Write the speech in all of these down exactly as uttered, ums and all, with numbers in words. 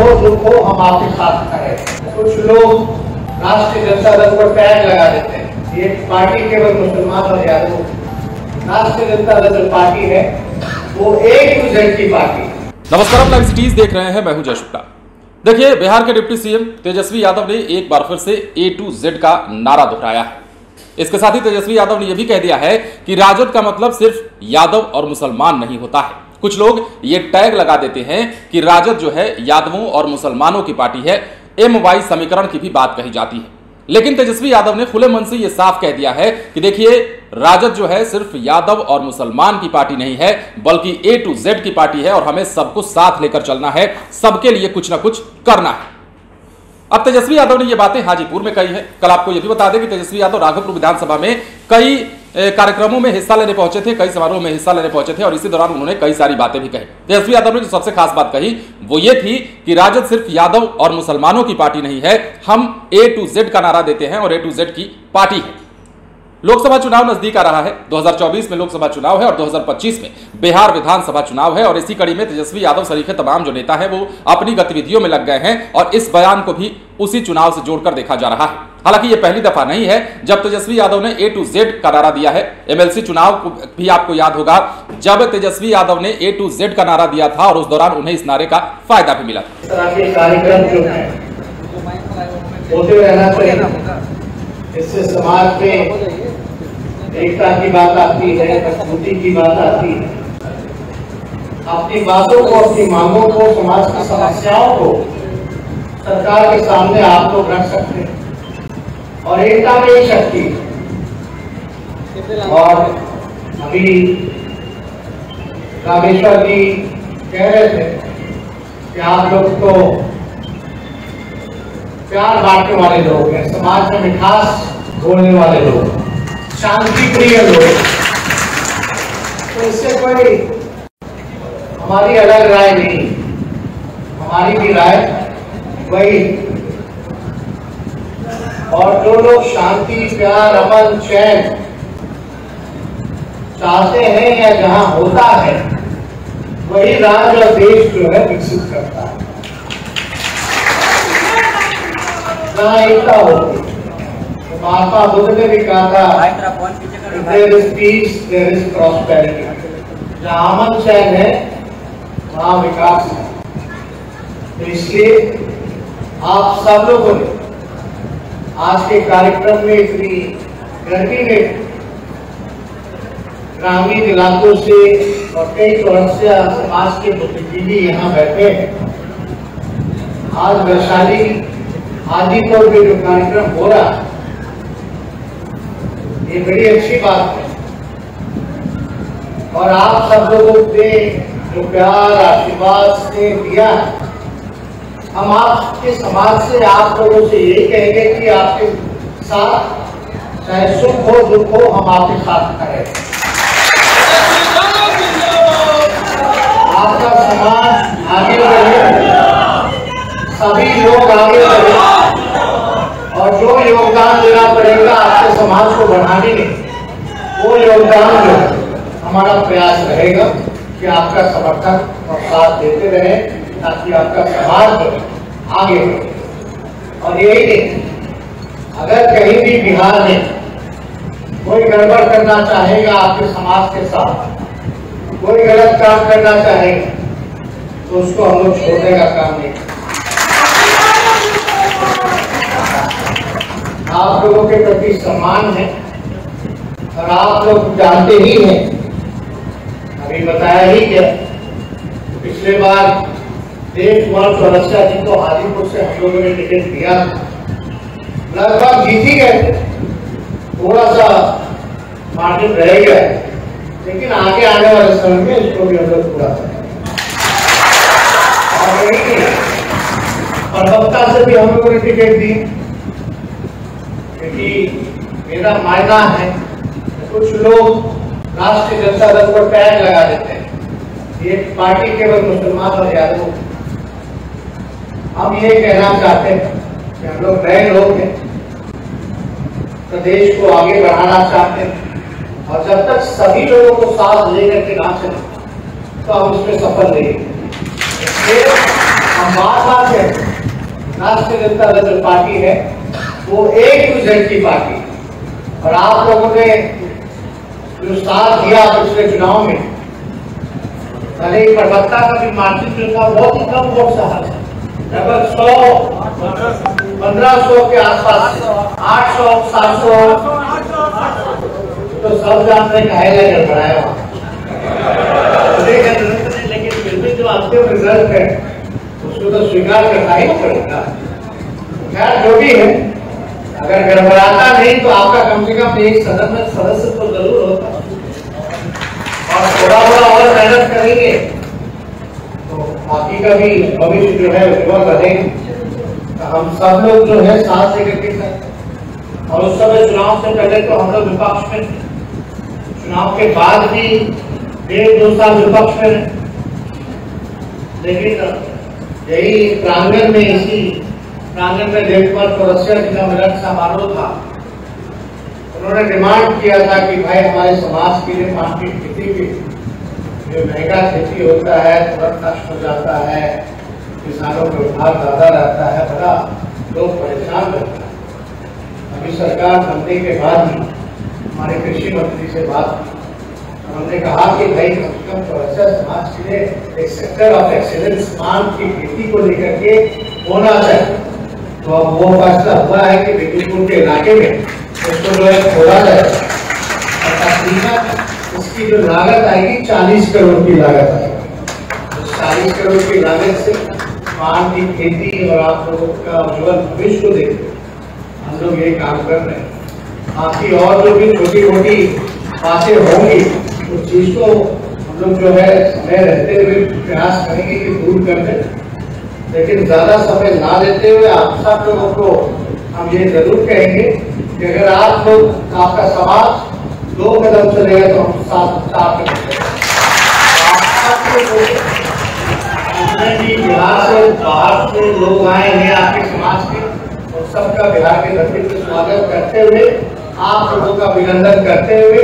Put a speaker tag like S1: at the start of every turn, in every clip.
S1: हो दुख हो हम आपके साथ खड़े। कुछ लोग राष्ट्रीय जनता दल को टैग लगा देते हैं, ये पार्टी केवल मुसलमान और यादव। राष्ट्रीय जनता दल पार्टी है वो ए टू जेड की पार्टी।
S2: नमस्कार, आप लाइव सिटीज देख रहे हैं, मैं हूं जय शुक्ला। देखिए, बिहार के डिप्टी सीएम तेजस्वी यादव ने एक बार फिर से ए टू जेड का नारा दोहराया है। इसके साथ ही तेजस्वी यादव ने यह भी कह दिया है कि राजद का मतलब सिर्फ यादव और मुसलमान नहीं होता है। कुछ लोग ये टैग लगा देते हैं कि राजद जो है यादवों और मुसलमानों की पार्टी है, एम वाई समीकरण की भी बात कही जाती है। लेकिन तेजस्वी यादव ने खुले मन से यह साफ कह दिया है कि देखिए, राजद जो है सिर्फ यादव और मुसलमान की पार्टी नहीं है, बल्कि ए टू जेड की पार्टी है और हमें सबको साथ लेकर चलना है, सबके लिए कुछ ना कुछ करना है। अब तेजस्वी यादव ने ये बातें हाजीपुर में कही है। कल आपको यह भी बता दें कि तेजस्वी यादव राघोपुर विधानसभा में कई कार्यक्रमों में हिस्सा लेने पहुंचे थे, कई समारोह में हिस्सा लेने पहुंचे थे और इसी दौरान उन्होंने कई सारी बातें भी कही। तेजस्वी यादव ने जो सबसे खास बात कही वो ये थी कि राजद सिर्फ यादव और मुसलमानों की पार्टी नहीं है, हम ए टू जेड का नारा देते हैं और ए टू जेड की पार्टी है। लोकसभा चुनाव नजदीक आ रहा है, दो हज़ार चौबीस में लोकसभा चुनाव है और दो हज़ार पच्चीस में बिहार विधानसभा चुनाव है और इसी कड़ी में तेजस्वी यादव सरीखे तमाम जो नेता हैं वो अपनी गतिविधियों में लग गए हैं और इस बयान को भी उसी चुनाव से जोड़कर देखा जा रहा है। हालांकि ये पहली दफा नहीं है जब तेजस्वी यादव ने ए टू जेड का नारा दिया है। एमएलसी चुनाव को भी आपको याद होगा, जब तेजस्वी यादव ने ए टू जेड का नारा दिया था और उस दौरान उन्हें इस नारे का फायदा भी मिला था।
S1: इस तरह के कार्यक्रम जो है होते रहना चाहिए, इससे समाज में एकता की बात आती है, मजबूती की बात आती है। अपनी बातों को, अपनी मांगों को, समाज की समस्याओं को सरकार के सामने आप लोग रख सकते हैं और एकता में ही शक्ति। और अभी रामेश्वर जी कह रहे थे कि आप लोग तो प्यार बांटने वाले लोग हैं, समाज में मिठास बोलने वाले लोग, शांति प्रिय लोग, तो इससे कोई हमारी अलग राय नहीं, हमारी भी राय वही। और जो लोग शांति, प्यार, अमन, चैन चाहते हैं या जहां होता है वही राज्य और देश जो है विकसित करता है, जहां एकता होती है। महात्मा बुद्ध ने भी कहा था, there is peace there is prosperity, जहां अमन चैन है वहां विकास है। तो इसलिए आप सब लोगों ने आज के कार्यक्रम में इतनी गर्मी में ग्रामीण इलाकों से और कई समस्या समाज के बुद्धिजीवी यहाँ बैठे हैं। आज वैशाली हाजीपुर में जो कार्यक्रम हो रहा है ये बड़ी अच्छी बात है और आप सब लोगों ने जो प्यार आशीर्वाद से दिया है, हम आपके समाज से आप लोगों से यही कहेंगे कि आपके साथ चाहे सुख हो दुख हो हम आपके साथ खड़े हैं। आपका समाज आगे बढ़े, सभी लोग आगे बढ़े और जो योगदान देना पड़ेगा आपके समाज को बढ़ाने में, वो योगदान जो हमारा प्रयास रहेगा कि आपका समर्थन और साथ देते रहे ताकि आपका समाज आगे बढ़े। और यही नहीं, अगर कहीं भी बिहार में कोई गड़बड़ करना चाहेगा आपके समाज के साथ, कोई गलत काम करना चाहेगा तो उसको हम लोग छोड़ने का काम नहीं। आप लोगों के प्रति सम्मान है और आप लोग जानते ही हैं, अभी बताया ही क्या, पिछले बार देव कुमार चौरसिया जी को हाजीपुर से हम लोगों ने टिकट दिया, लगभग जीत ही गए थे, थोड़ा सा मार्जिन रह गया, लेकिन आगे आने वाले समय में इसको भी हम लोग पूरा करेंगे। और यही प्रवक्ता से भी हम लोगों ने टिकट दी, क्योंकि मेरा मायना है कुछ लोग राष्ट्रीय जनता दल को टैग लगा देते हैं, ये पार्टी केवल मुसलमान और यादव। हम ये कहना चाहते हैं कि हम लोग नए लोग हैं, प्रदेश को आगे बढ़ाना चाहते हैं और जब तक सभी लोगों को साथ लेकर के ना चले तो हम उसमें सफल नहीं। हम बार बार कहते हैं राष्ट्रीय जनता दल जो पार्टी है वो ए टू जेड की पार्टी, और आप लोगों ने जो साथ दिया पिछले चुनाव में, भले ही प्रवक्ता का भी मार्जिन जो था बहुत ही कम वोट सहा, लगभग सौ पंद्रह सौ के आसपास, आठ सौ सात सौ, तो सब जानते हैं गड़बड़ाया हुआ, लेकिन फिर भी जो अंतिम रिजल्ट है उसको तो स्वीकार करना ही पड़ेगा। खैर जो भी है, अगर गड़बड़ाता नहीं तो आपका कम से कम एक सदन में सदस्य तो जरूर होता, और थोड़ा थोड़ा और मेहनत करेंगे तो बाकी का भी भविष्य जो है उज्जवल रहेगा। हम सब लोग जो है साथ लेकर के चलते, और उस समय चुनाव से पहले तो हम लोग विपक्ष में, चुनाव के बाद भी डेढ़ दो साल विपक्ष में, लेकिन यही प्रांगण में, इसी प्रांगण में देवपाल चौरसिया जी का मिलन समारोह था, उन्होंने डिमांड किया था कि भाई हमारे समाज के लिए पान की खेती की जो महंगा खेती होता है तुरंत नष्ट हो जाता है, किसानों को उधार ज्यादा रहता है, बड़ा लोग परेशान रहता है। अभी सरकार बनने के बाद ही हमारे कृषि मंत्री से बात की, हमने कहा कि भाई कम से कम चौरसिया समाज के लिए एक सेक्टर ऑफ एक्सीलेंस पान की खेती को लेकर के होना चाहिए। तो अब वो फैसला हुआ है कि बेगूपुर के इलाके में उसको जो है खोला जाए, और तकरीबन उसकी जो लागत आएगी चालीस करोड़ की लागत आएगी। चालीस करोड़ की लागत से पान की खेती और आप लोगों का उज्जवल भविष्य को देखते हम लोग ये काम कर रहे हैं। बाकी और जो भी छोटी मोटी बातें होंगी उस चीज को हम लोग जो है समय रहते हुए प्रयास करेंगे कि दूर कर दें, लेकिन ज्यादा समय ना लेते हुए आप सब लोगों को हम ये जरूर कहेंगे कि अगर आप लोग, आपका समाज दो कदम चलेगा तो हम साथ साथ जितने भी बिहार से बाहर से लोग आए हैं आपके समाज के, और सबका बिहार के धरती पर स्वागत करते हुए, आप लोगों का अभिनंदन करते हुए,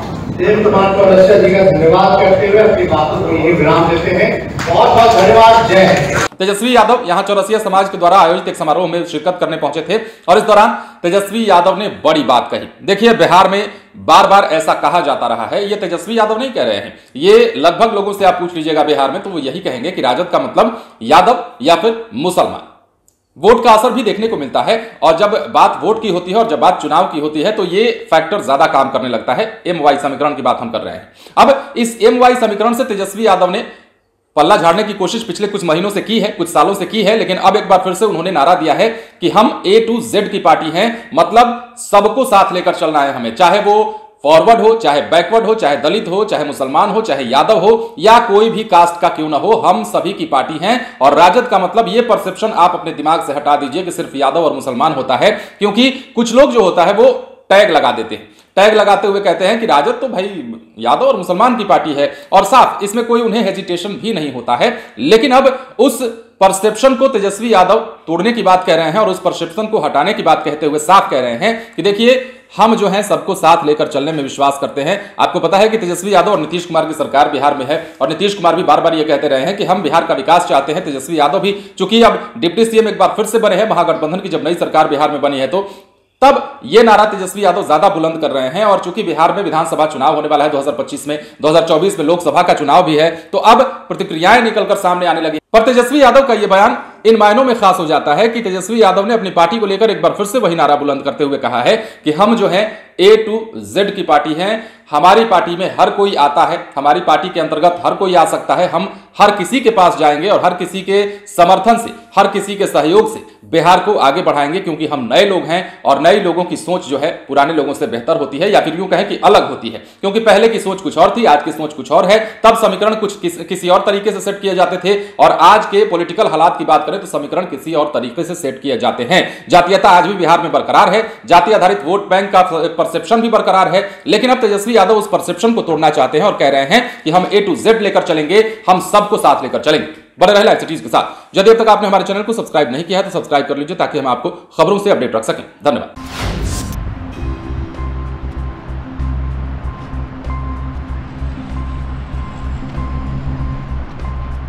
S1: देव कुमार चौरसिया जी का धन्यवाद करते हुए अपनी बातों को यही विराम देते हैं। बहुत बहुत धन्यवाद। जय हिंद।
S2: तेजस्वी यादव यहां चौरसिया समाज के द्वारा आयोजित एक समारोह में शिरकत करने पहुंचे थे, और इस दौरान तेजस्वी यादव ने बड़ी बात कही। देखिए, बिहार में बार बार ऐसा कहा जाता रहा है, ये तेजस्वी यादव नहीं कह रहे हैं, ये लगभग लोगों से आप पूछ लीजिएगा बिहार में तो वो यही कहेंगे कि राजद का मतलब यादव या फिर मुसलमान। वोट का असर भी देखने को मिलता है, और जब बात वोट की होती है और जब बात चुनाव की होती है तो ये फैक्टर ज्यादा काम करने लगता है। एम वाई समीकरण की बात हम कर रहे हैं। अब इस एम वाई समीकरण से तेजस्वी यादव ने पल्ला झाड़ने की कोशिश पिछले कुछ महीनों से की है, कुछ सालों से की है, लेकिन अब एक बार फिर से उन्होंने नारा दिया है कि हम ए टू जेड की पार्टी हैं, मतलब सबको साथ लेकर चलना है हमें, चाहे वो फॉरवर्ड हो, चाहे बैकवर्ड हो, चाहे दलित हो, चाहे मुसलमान हो, चाहे यादव हो, या कोई भी कास्ट का क्यों ना हो, हम सभी की पार्टी हैं। और राजद का मतलब, ये परसेप्शन आप अपने दिमाग से हटा दीजिए कि सिर्फ यादव और मुसलमान होता है, क्योंकि कुछ लोग जो होता है वो टैग लगा देते हैं, टैग लगाते हुए कहते हैं कि राजद तो भाई यादव और मुसलमान की पार्टी है, और साफ इसमें कोई उन्हें हेजिटेशन भी नहीं होता है। लेकिन अब उस परसेप्शन को तेजस्वी यादव तोड़ने की बात कह रहे हैं, और उस परसेप्शन को हटाने की बात कहते हुए साफ कह रहे हैं कि देखिए, हम जो हैं सबको साथ लेकर चलने में विश्वास करते हैं। आपको पता है कि तेजस्वी यादव और नीतीश कुमार की सरकार बिहार में है, और नीतीश कुमार भी बार बार ये कहते रहे हैं कि हम बिहार का विकास चाहते हैं। तेजस्वी यादव भी, चूंकि अब डिप्टी सीएम एक बार फिर से बने हैं, महागठबंधन की जब नई सरकार बिहार में बनी है, तो तब ये नारा तेजस्वी यादव ज्यादा बुलंद कर रहे हैं। और चूंकि बिहार में विधानसभा चुनाव होने वाला है दो हज़ार पच्चीस में, दो हज़ार चौबीस में लोकसभा का चुनाव भी है, तो अब प्रतिक्रियाएं निकलकर सामने आने लगी। पर तेजस्वी यादव का यह बयान इन मायनों में खास हो जाता है कि तेजस्वी यादव ने अपनी पार्टी को लेकर एक बार फिर से वही नारा बुलंद करते हुए कहा है कि हम जो है ए टू जेड की पार्टी हैं, हमारी पार्टी में हर कोई आता है, हमारी पार्टी के अंतर्गत हर कोई आ सकता है, हम हर किसी के पास जाएंगे और हर किसी के समर्थन से, हर किसी के सहयोग से बिहार को आगे बढ़ाएंगे, क्योंकि हम नए लोग हैं और नए लोगों की सोच जो है पुराने लोगों से बेहतर होती है, या फिर यूं कहें कि अलग होती है, क्योंकि पहले की सोच कुछ और थी, आज की सोच कुछ और है। तब समीकरण कुछ किस, किसी और तरीके से सेट किए जाते थे, और आज के पॉलिटिकल हालात की बात करें तो समीकरण किसी और तरीके से सेट किए जाते हैं। जातीयता आज भी बिहार में बरकरार है, जाति आधारित वोट बैंक का परसेप्शन भी बरकरार है, लेकिन अब तेजस्वी यादव उस परसेप्शन को तोड़ना चाहते हैं और कह रहे हैं कि हम ए टू जेड लेकर चलेंगे, हम सबको साथ लेकर चलेंगे। बने रहे लाइव सिटीज के साथ। यदि अब तक आपने हमारे चैनल को सब्सक्राइब नहीं किया है तो सब्सक्राइब कर लीजिए, ताकि हम आपको खबरों से अपडेट रख सकें। धन्यवाद।